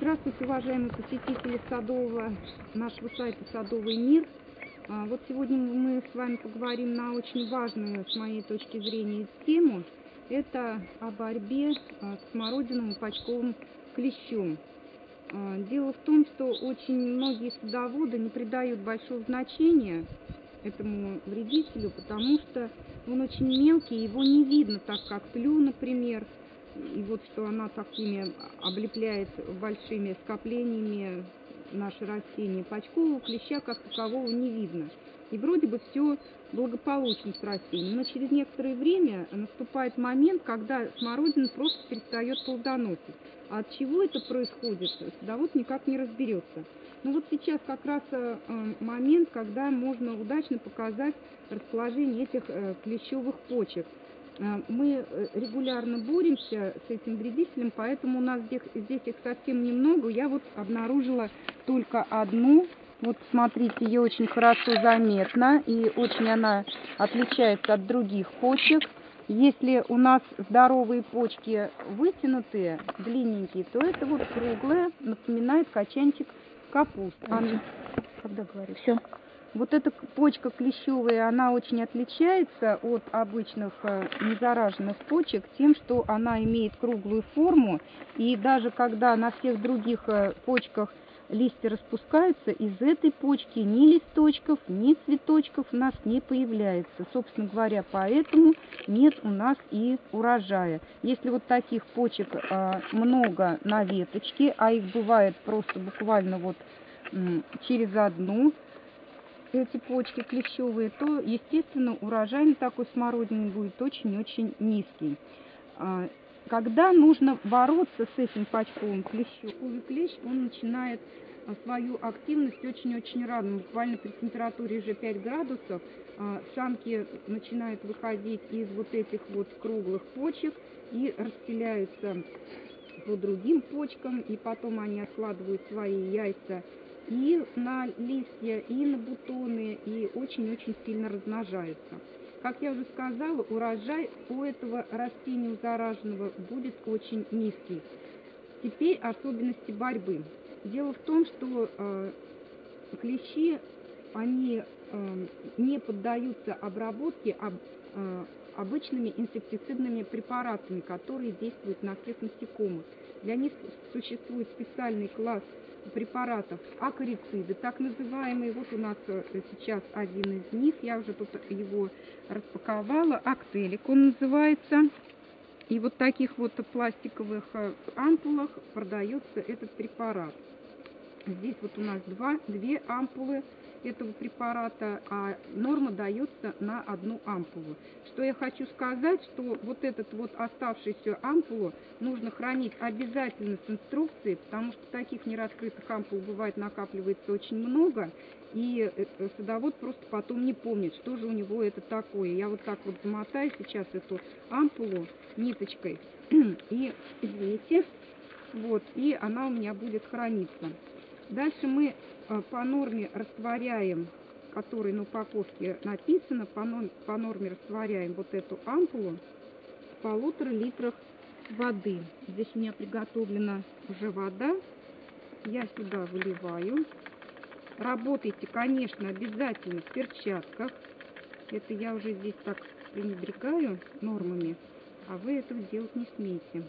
Здравствуйте, уважаемые посетители нашего сайта «Садовый мир». Вот сегодня мы с вами поговорим на очень важную, с моей точки зрения, тему. Это о борьбе с смородиновым почковым клещом. Дело в том, что очень многие садоводы не придают большого значения этому вредителю, потому что он очень мелкий, его не видно, так как тлю, например. И вот что она такими облепляет большими скоплениями наши растения. Почкового клеща как такового не видно. И вроде бы все благополучно с растением. Но через некоторое время наступает момент, когда смородина просто перестает плодоносить. А от чего это происходит, садовод никак не разберется. Ну вот сейчас как раз момент, когда можно удачно показать расположение этих клещевых почек. Мы регулярно боремся с этим вредителем, поэтому у нас здесь их совсем немного. Я вот обнаружила только одну. Вот смотрите, ее очень хорошо заметно, и очень она отличается от других почек. Если у нас здоровые почки вытянутые, длинненькие, то это вот круглая, напоминает качанчик капусты. Когда говорю? Все. Вот эта почка клещевая, она очень отличается от обычных незараженных почек тем, что она имеет круглую форму. И даже когда на всех других почках листья распускаются, из этой почки ни листочков, ни цветочков у нас не появляется. Собственно говоря, поэтому нет у нас и урожая. Если вот таких почек много на веточке, а их бывает просто буквально вот через одну, эти почки клещевые, то, естественно, урожай на такой смородине будет очень-очень низкий. Когда нужно бороться с этим почковым клещом, клещ, он начинает свою активность очень-очень рано, буквально при температуре уже 5 градусов, самки начинают выходить из вот этих вот круглых почек и расселяются по другим почкам, и потом они откладывают свои яйца и на листья, и на бутоны, и очень-очень сильно размножаются. Как я уже сказала, урожай у этого растения зараженного будет очень низкий. Теперь особенности борьбы. Дело в том, что клещи, они не поддаются обработке обычными инсектицидными препаратами, которые действуют на всех насекомых. Для них существует специальный класс препаратов акарициды, так называемые. Вот у нас сейчас один из них, я уже тут его распаковала, Актелик он называется. И вот таких вот пластиковых ампулах продается этот препарат. Здесь вот у нас две ампулы этого препарата, а норма дается на одну ампулу. Что я хочу сказать, что вот этот вот оставшуюся ампулу нужно хранить обязательно с инструкцией, потому что таких нераскрытых ампул бывает накапливается очень много, и садовод просто потом не помнит, что же у него это такое. Я вот так вот замотаю сейчас эту ампулу ниточкой, и извините, вот, и она у меня будет храниться. Дальше мы по норме растворяем, которой на упаковке написано, по норме растворяем вот эту ампулу в 1,5 литрах воды. Здесь у меня приготовлена уже вода. Я сюда выливаю. Работайте, конечно, обязательно в перчатках. Это я уже здесь так пренебрегаю нормами, а вы этого делать не смеете.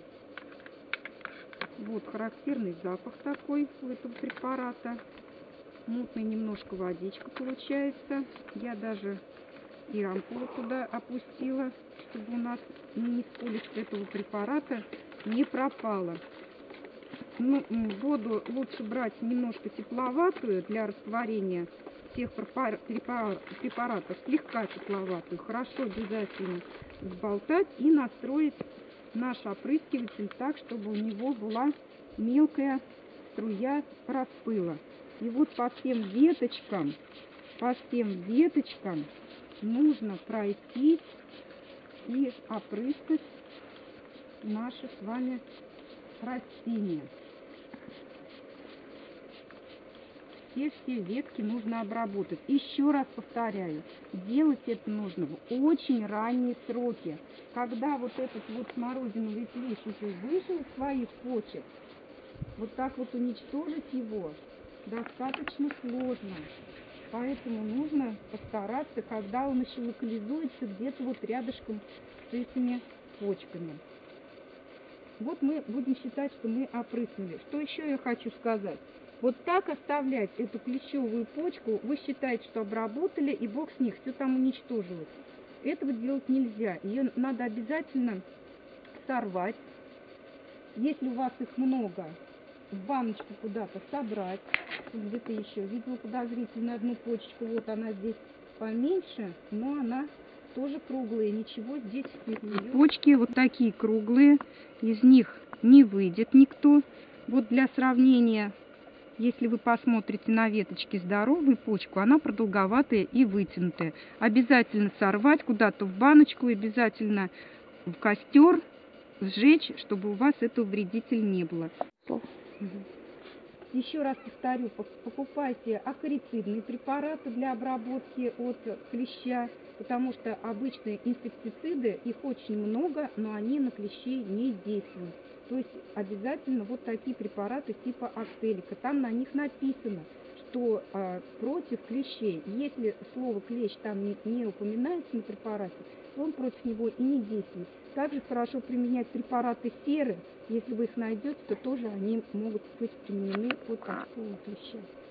Вот характерный запах такой у этого препарата. Мутная немножко водичка получается. Я даже и ампулу туда опустила, чтобы у нас нисколечко этого препарата не пропало. Ну, воду лучше брать немножко тепловатую для растворения всех препаратов, слегка тепловатую. Хорошо обязательно взболтать и настроить наш опрыскиватель так, чтобы у него была мелкая струя распыла. И вот по всем веточкам нужно пройти и опрыскать наши с вами растения. Все ветки нужно обработать. Еще раз повторяю, делать это нужно в очень ранние сроки. Когда вот этот вот смородиновый клещ уже вышел из своих почек, вот так вот уничтожить его достаточно сложно. Поэтому нужно постараться, когда он еще локализуется где-то вот рядышком с этими почками. Вот мы будем считать, что мы опрыснули. Что еще я хочу сказать? Вот так оставлять эту клещевую почку, вы считаете, что обработали, и бог с них, все там уничтожилось. Этого делать нельзя. Ее надо обязательно сорвать. Если у вас их много, в баночку куда-то собрать. Где-то еще видела подозрительно одну почечку. Вот она здесь поменьше, но она тоже круглая. Ничего здесь нет. Почки вот такие круглые. Из них не выйдет никто. Вот для сравнения, если вы посмотрите на веточке здоровую почку, она продолговатая и вытянутая. Обязательно сорвать куда-то в баночку, обязательно в костер сжечь, чтобы у вас этого вредителя не было. Еще раз повторю, покупайте акарицидные препараты для обработки от клеща, потому что обычные инсектициды, их очень много, но они на клещей не действуют. То есть обязательно вот такие препараты типа Акселика. Там на них написано, что против клещей, если слово клещ там не упоминается на препарате, то он против него и не действует. Также хорошо применять препараты серы. Если вы их найдете, то тоже они могут быть применены от такого клеща.